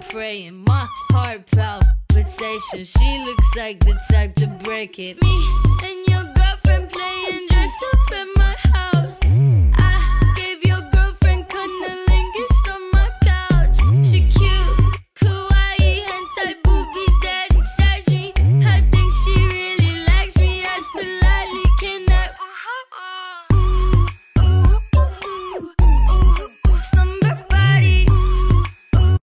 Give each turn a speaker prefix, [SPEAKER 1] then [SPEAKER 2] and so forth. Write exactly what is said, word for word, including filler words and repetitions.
[SPEAKER 1] praying, my heart palpitations. She looks like the type to break it. Me and